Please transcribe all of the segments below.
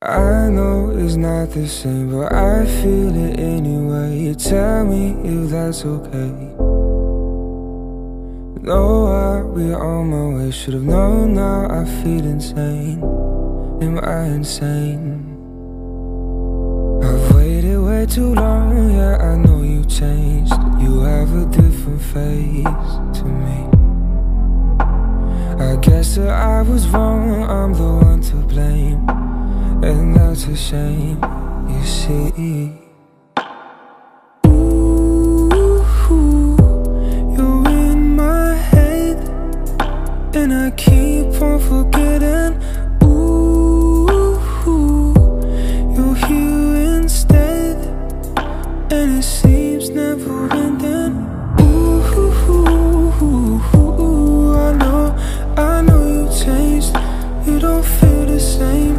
I know it's not the same, but I feel it anyway. You tell me if that's okay. No, I'll be on my way. Should've known, now I feel insane. Am I insane? I've waited way too long, yeah, I know you changed. You have a different face to me. I guess that I was wrong, I'm the one to blame, and that's a shame, you see. Ooh, you're in my head, and I keep on forgetting. Ooh, you're here instead, and it seems never ending. Ooh, I know you changed, you don't feel the same.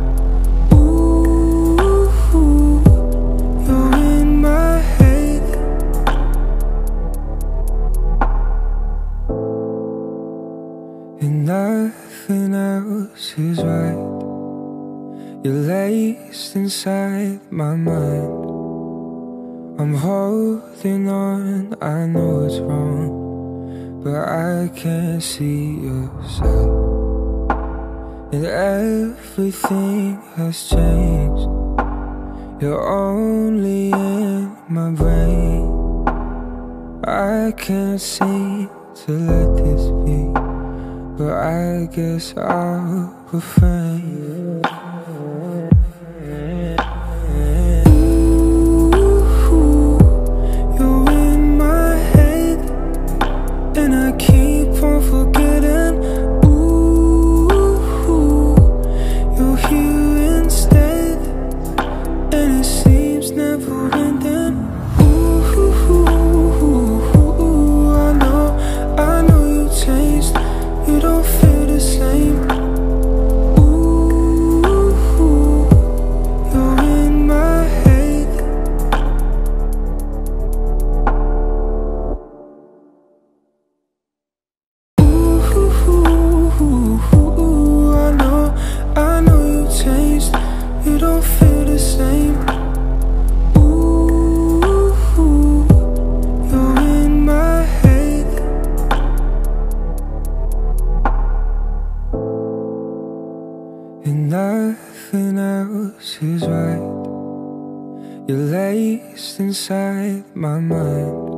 And nothing else is right. You're laced inside my mind. I'm holding on, I know it's wrong, but I can't see yourself. And everything has changed. You're only in my brain. I can't seem to let this be, but I guess I'll refrain. Ooh, you're in my head, and I keep on forgetting. Ooh, you're here instead, and it seems never ending. Ooh, I know you changed, you don't feel the same. Ooh, you're in my head. Ooh, I know you changed, you don't feel the same. Ooh, you're in my head. And nothing else is right. You're laced inside my mind.